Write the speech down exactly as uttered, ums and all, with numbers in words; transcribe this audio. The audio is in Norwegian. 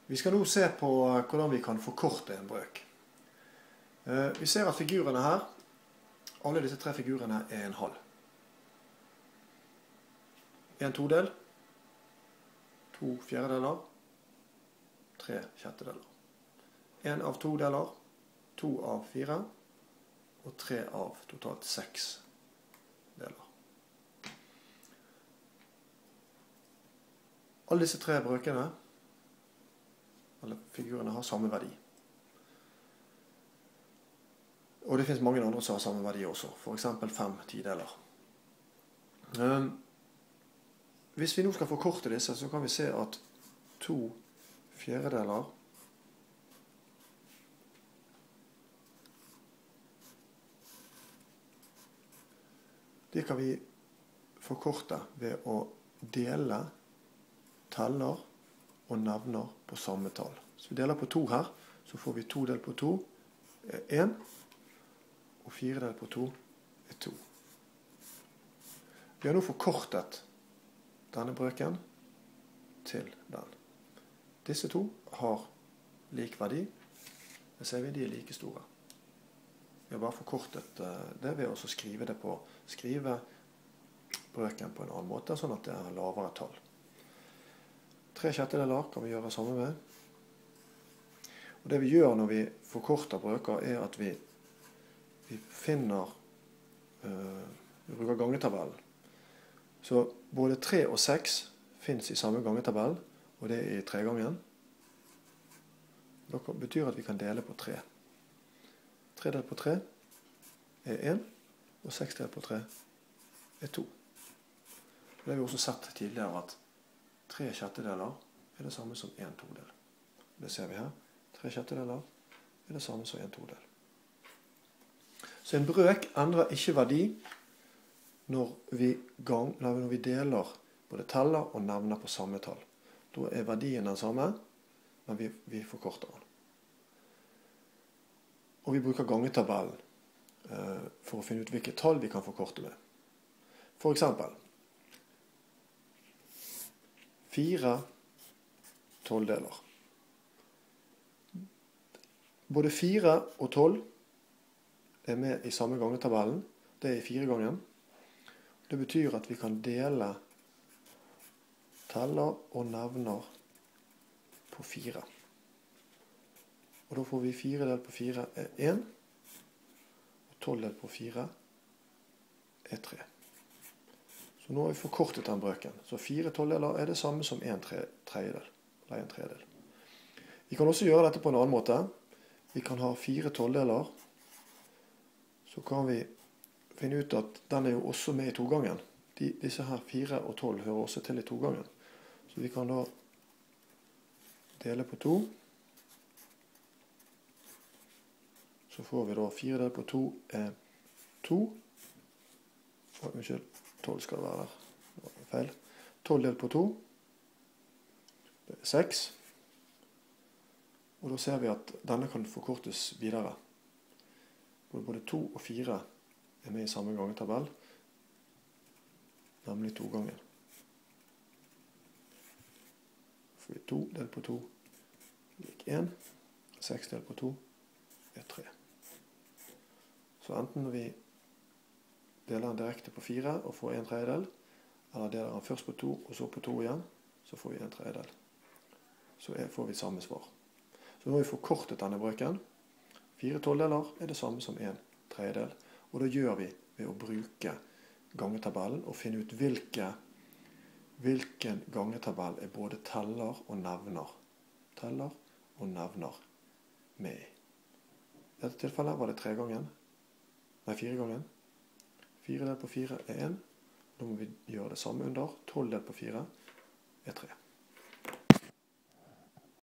Vi skal nå se på hvordan vi kan forkorte en brøk. Vi ser at figurene her, alle disse tre figurene er en halv. En todel, to fjerdedeler, tre sjettedeler. En av to deler, to av fire, og tre av totalt seks deler. Alle disse tre brøkene, alle figurene, har samme verdi. Og det finnes mange andre som har samme verdi også, for eksempel fem tideler. Um, hvis vi nå skal forkorte disse, så kan vi se at to fjerdedeler det kan vi forkorte ved å dele teller og nevner på samme tall. Så vi deler på to her, så får vi to del på to er en, og fire del på to er to. Vi har nå forkortet denne brøken til den. Disse to har lik verdi. Det ser vi, de er like store. Vi har bare forkortet det ved å skrive det på, skrive brøken på en annen måte, sånn at det er lavere tall. Tre sjettedeler kan vi gjøre samme med. Og det vi gjør når vi forkorter brøker, er at vi, vi finner, uh, vi bruker gangetabellen. Så både tre og seks finnes i samme gangetabell, og det er i tregangen. Det betyr at vi kan dele på tre. Tre del på tre er en, og seks del på tre er to. Det har vi også sett tidligere at tre sjettedeler er det samme som en todel. Det ser vi her. Tre sjettedeler er det samme som en todel. Så en brøk endrer ikke verdi når vi, gang, når vi deler både teller og nevner på samme tall. Da er verdien den samme, men vi, vi forkorter den. Og vi bruker gangetabellen eh, for å finne ut hvilke tall vi kan forkorte med. For eksempel fire tolvdeler. Både fire og tolv er med i samme gangetabellen. Det er i fire gangen. Det betyr at vi kan dele teller og nevner på fire. Og da får vi fire del på fire er en, og tolv del på fire er tre. Så nå har vi forkortet den brøken. Så fire tolvdeler er det samme som en tredjedel, eller en tredjedel. Vi kan også gjøre dette på en annen måte. Vi kan ha fire tolvdeler, så kan vi finne ut at den er jo også med i togangen. De, disse her fire og tolv hører også til i togangen. Så vi kan da dele på to. Så får vi da fire del på to er to. Og, unnskyld, tolv skal det være der. Det var feil. tolv del på to. Det er seks. Og da ser vi at denne kan forkortes videre. Både to og fire er med i samme gangetabell, nemlig to ganger. Så får vi to del på to lik en. seks del på to er tre. Så enten når vi deler den direkte på fire og får en tredjedel, eller deler den først på to og så på to igjen, så får vi en tredjedel. Så får vi samme svar. Så nå har vi forkortet denne brøken. Fire tolvdeler er det samme som en tredjedel. Og da gjør vi ved å bruke gangetabellen og finne ut hvilke, hvilken gangetabell er både teller og nevner. Teller og nevner med i. I dette tilfellet var det tre gangen. Nei, fire gangen. fire del på fire er en. Da må vi gjøre det samme under. tolv del på fire er tre.